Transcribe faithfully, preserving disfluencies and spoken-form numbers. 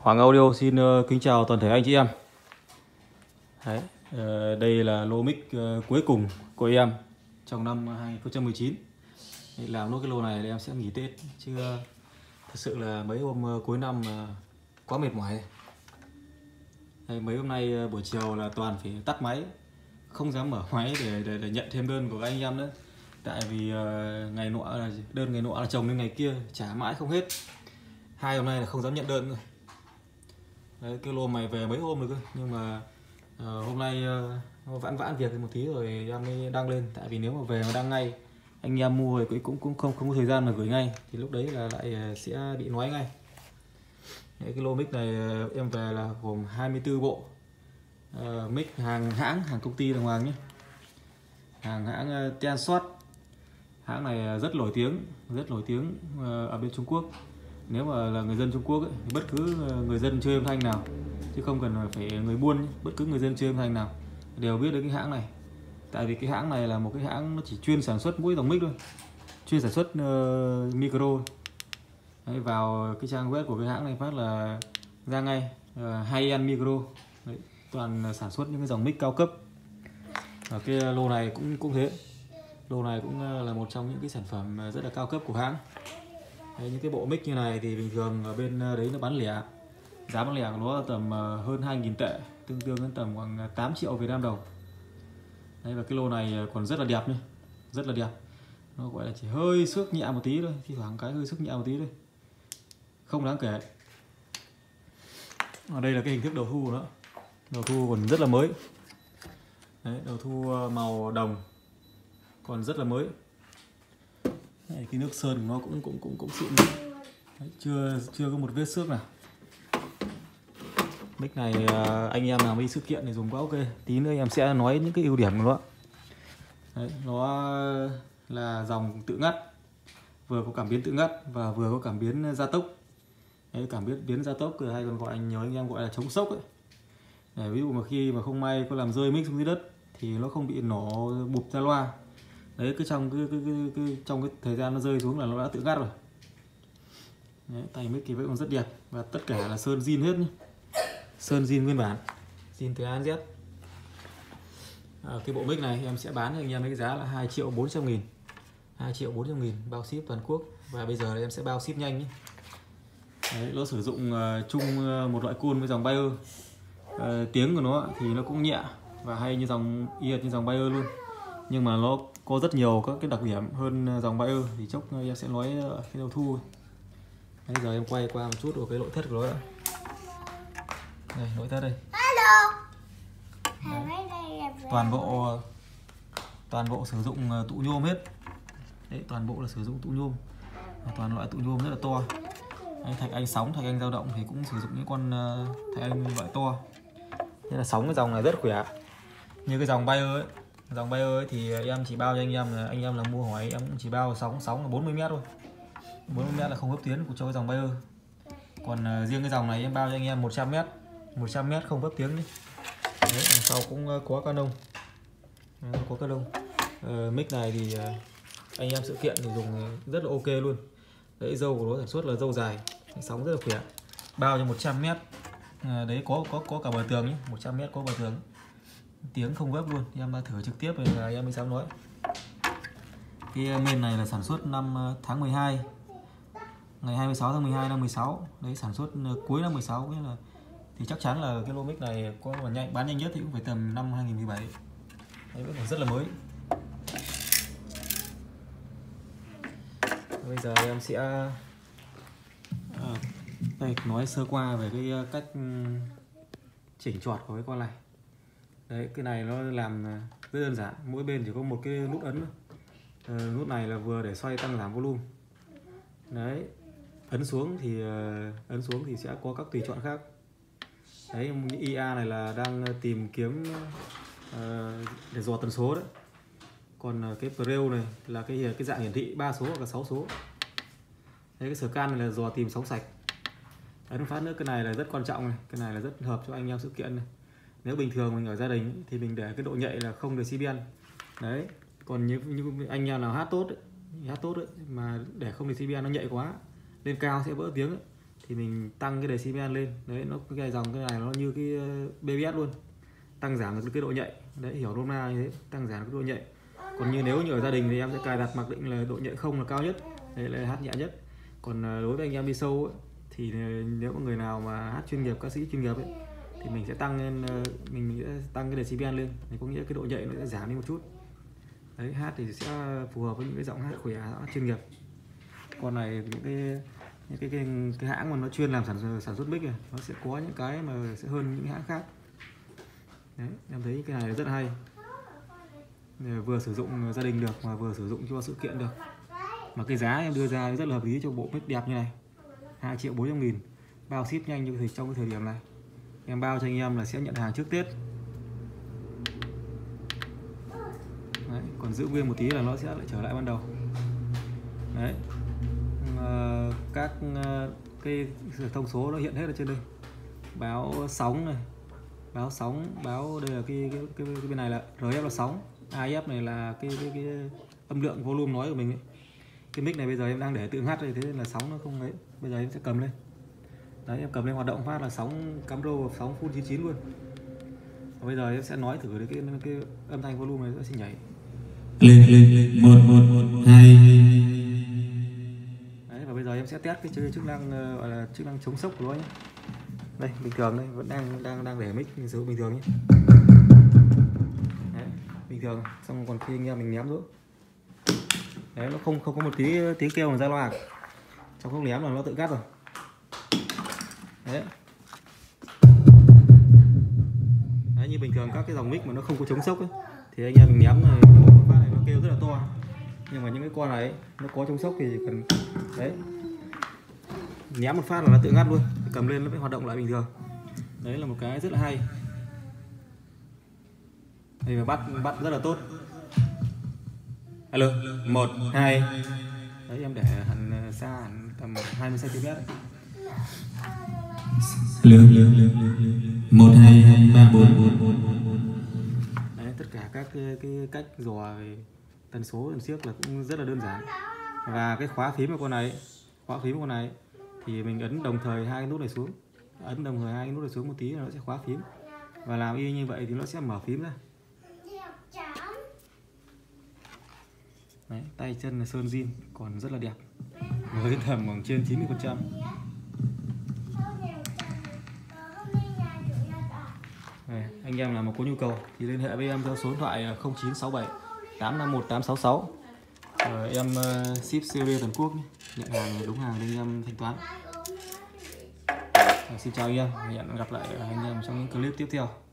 Hoàng Audio xin uh, kính chào toàn thể anh chị em. Đấy, uh, đây là lô mic uh, cuối cùng của em trong năm hai không một chín. Đấy, làm nốt cái lô này thì em sẽ nghỉ Tết chứ uh, thật sự là mấy hôm uh, cuối năm uh, quá mệt mỏi. Đấy, mấy hôm nay uh, buổi chiều là toàn phải tắt máy, không dám mở máy để, để, để nhận thêm đơn của các anh em nữa. Tại vì uh, ngày nọ là đơn ngày nọ là chồng lên ngày kia trả mãi không hết. Hai hôm nay là không dám nhận đơn rồi. Đấy, cái lô mày về mấy hôm rồi cơ, nhưng mà uh, hôm nay uh, vãn vãn việc một tí rồi em mới đăng lên. Tại vì nếu mà về mà đăng ngay, anh em mua thì cũng cũng không không có thời gian mà gửi ngay, thì lúc đấy là lại sẽ bị nói ngay. Đấy, cái lô mic này uh, em về là gồm hai mươi tư bộ uh, mic hàng hãng, hàng công ty đàng hoàng nhé, hàng hãng uh, Tenshot. Hãng này rất nổi tiếng, rất nổi tiếng uh, ở bên Trung Quốc. Nếu mà là người dân Trung Quốc ấy, bất cứ người dân chơi âm thanh nào, chứ không cần phải người buôn, bất cứ người dân chơi âm thanh nào đều biết đến cái hãng này. Tại vì cái hãng này là một cái hãng nó chỉ chuyên sản xuất mỗi dòng mic thôi, chuyên sản xuất uh, micro. Đấy, vào cái trang web của cái hãng này phát là ra ngay uh, high-end micro. Đấy, toàn sản xuất những cái dòng mic cao cấp. Và cái lô này cũng cũng thế, lô này cũng là một trong những cái sản phẩm rất là cao cấp của hãng. Đấy, những cái bộ mic như này thì bình thường ở bên đấy nó bán lẻ, giá bán lẻ của nó tầm hơn hai nghìn tệ, tương đương đến tầm khoảng tám triệu Việt Nam đồng. Đấy, và cái lô này còn rất là đẹp nhé, rất là đẹp. Nó gọi là chỉ hơi xước nhẹ một tí thôi, thi thoảng cái hơi xước nhẹ một tí thôi, không đáng kể. Ở đây là cái hình thức đầu thu của nó, đầu thu còn rất là mới. Đấy, đầu thu màu đồng còn rất là mới. Đấy, cái nước sơn của nó cũng cũng cũng cũng xịn. Đấy, chưa chưa có một vết xước nào. Mic này anh em nào đi sự kiện thì dùng quá ok. Tí nữa em sẽ nói những cái ưu điểm của nó. Đấy, nó là dòng tự ngắt, vừa có cảm biến tự ngắt và vừa có cảm biến gia tốc. Đấy, cảm biến biến gia tốc hay còn gọi nhiều anh em gọi là chống sốc ấy. Để ví dụ mà khi mà không may có làm rơi mic xuống dưới đất thì nó không bị nổ bụp ra loa. Đấy, cứ trong cái, cái, cái, cái trong cái thời gian nó rơi xuống là nó đã tự ngắt rồi. Đấy, tay mic thì vẫn còn rất đẹp và tất cả là sơn zin hết nhé, sơn zin nguyên bản, zin từ A đến Z. À, cái bộ mic này em sẽ bán cho anh em với cái giá là hai triệu bốn trăm nghìn, hai triệu bốn trăm nghìn bao ship toàn quốc. Và bây giờ em sẽ bao ship nhanh nhé. Đấy, nó sử dụng uh, chung uh, một loại côn với dòng Bayer. Uh, tiếng của nó thì nó cũng nhẹ và hay như dòng ear, như dòng Bayer luôn, nhưng mà nó có rất nhiều các cái đặc điểm hơn dòng Bayer, thì chốc em sẽ nói ở cái đầu thu. Bây giờ em quay qua một chút vào cái nội thất của nó. Đây, nội thất đây. Hello. Toàn bộ toàn bộ sử dụng tụ nhôm hết. Đấy, toàn bộ là sử dụng tụ nhôm, toàn loại tụ nhôm rất là to. Đấy, thạch anh sóng, thạch anh dao động thì cũng sử dụng những con thạch anh loại to. Thế là sóng cái dòng này rất khỏe. Như cái dòng Bayer ấy, dòng Bayer ấy thì em chỉ bao cho anh em là anh em là mua hỏi em cũng chỉ bao sóng sóng là bốn mươi mét thôi, bốn mươi mét là không hấp tiếng của cho cái dòng Bayer. Còn uh, riêng cái dòng này em bao cho anh em một trăm mét, một trăm mét không hấp tiếng đi. Đấy, đằng sau cũng uh, có Canon, Đấy, có Canon. Uh, mic này thì uh, anh em sự kiện thì dùng rất là ok luôn. Đấy, dâu của nó sản xuất là dâu dài, sóng rất là khỏe. Bao cho một trăm mét. Uh, đấy có có có cả bờ tường nhé, một trăm mét có bờ tường. Tiếng không gấp luôn, em đã thử trực tiếp rồi là em mới dám nói. Cái main này là sản xuất năm tháng mười hai, ngày hai mươi sáu tháng mười hai năm mười sáu. Đấy, sản xuất cuối năm mười sáu, nghĩa là thì chắc chắn là cái lô mic này có mà nhanh bán nhanh nhất thì cũng phải tầm năm hai nghìn mười bảy. Đấy, vẫn còn rất là mới. Bây giờ em sẽ à, đây nói sơ qua về cái cách chỉnh chọt của cái con này. Đấy, cái này nó làm rất đơn giản, mỗi bên chỉ có một cái nút ấn. À, nút này là vừa để xoay tăng giảm volume. Đấy, ấn xuống thì ấn xuống thì sẽ có các tùy chọn khác. Đấy, i a này là đang tìm kiếm uh, để dò tần số đấy. Còn cái preo này là cái cái dạng hiển thị ba số hoặc là sáu số. Đấy, cái scan này là dò tìm sóng sạch. Ấn phát nữa, cái này là rất quan trọng này, cái này là rất hợp cho anh em sự kiện này. Nếu bình thường mình ở gia đình thì mình để cái độ nhạy là không decibel. Đấy, còn như, như anh em nào hát tốt ấy, hát tốt ấy, mà để không decibel nó nhạy quá, lên cao sẽ vỡ tiếng ấy, thì mình tăng cái decibel lên. Đấy, nó cái dòng cái này nó như cái bê bê ét luôn, tăng giảm được cái độ nhạy. Đấy, hiểu nôm na như thế, tăng giảm được cái độ nhạy. Còn như nếu như ở gia đình thì em sẽ cài đặt mặc định là độ nhạy không là cao nhất, đấy là hát nhẹ nhất. Còn đối với anh em đi sâu ấy, thì nếu có người nào mà hát chuyên nghiệp, ca sĩ chuyên nghiệp ấy, thì mình sẽ tăng lên, mình, mình sẽ tăng cái decibel lên, thì có nghĩa cái độ nhạy nó sẽ giảm đi một chút. Đấy, hát thì sẽ phù hợp với những cái giọng hát khỏe, hát chuyên nghiệp. Con này những cái những cái cái, cái hãng mà nó chuyên làm sản sản xuất mic này, nó sẽ có những cái mà sẽ hơn những hãng khác. Đấy, em thấy cái này rất là hay, vừa sử dụng gia đình được mà vừa sử dụng cho sự kiện được. Mà cái giá em đưa ra rất là hợp lý cho bộ mic đẹp như này, hai triệu bốn trăm nghìn, bao ship nhanh như trong cái thời điểm này. Em bao cho anh em là sẽ nhận hàng trước Tết. Đấy, còn giữ nguyên một tí là nó sẽ lại trở lại ban đầu. Đấy, à, các cái thông số nó hiện hết ở trên đây, báo sóng này, báo sóng, báo đây là cái cái, cái, cái bên này là rờ ép là sóng, i ép này là cái, cái, cái âm lượng volume nói của mình ấy. Cái mic này bây giờ em đang để tự hát đây, thế nên là sóng nó không ấy. Bây giờ em sẽ cầm lên. Đấy, em cầm lên hoạt động phát là sóng cắm rô, sóng full chín chín luôn. Và bây giờ em sẽ nói thử cái, cái, cái âm thanh volume này nó sẽ nhảy lên lên lên một một một hai. Đấy, và bây giờ em sẽ test cái chức năng gọi là chức năng chống sốc của nó nhé. Đây, bình thường đây, vẫn đang đang đang để mic sử dụng bình thường nhé. Đấy, bình thường. Xong còn khi anh em mình ném nữa, đấy, nó không không có một tí tiếng kêu mà ra loa. Trong lúc ném là nó tự cắt rồi. Đấy. Đấy, như bình thường các cái dòng mic mà nó không có chống sốc ấy, thì anh em mình ném này, một phát này nó kêu rất là to. Nhưng mà những cái con này ấy, nó có chống sốc thì cần đấy, ném một phát là nó tự ngắt luôn, cầm lên nó mới hoạt động lại bình thường. Đấy là một cái rất là hay. Đây mà bắt bắt rất là tốt. Alo, một hai. Đấy, em để hẳn xa hẳn tầm hai mươi xăng ti mét. Lương lương lương một hai hai ba bốn. Đấy, tất cả các cái, cái cách dò về tần số tần siếc là cũng rất là đơn giản. Và cái khóa phím của con này, khóa phím của con này thì mình ấn đồng thời hai cái nút này xuống, ấn đồng thời hai cái nút này xuống một tí là nó sẽ khóa phím. Và làm y như vậy thì nó sẽ mở phím ra. Đấy, tay chân là sơn zin còn rất là đẹp, với tầm khoảng trên chín mươi phần trăm. Anh em nào mà có nhu cầu thì liên hệ với em theo số điện thoại không chín sáu bảy tám năm một tám sáu sáu. Rồi em uh, ship xê vê toàn quốc nhé. Nhận hàng đúng hàng nên em thanh toán. Rồi, xin chào anh em, hẹn gặp lại anh em trong những clip tiếp theo.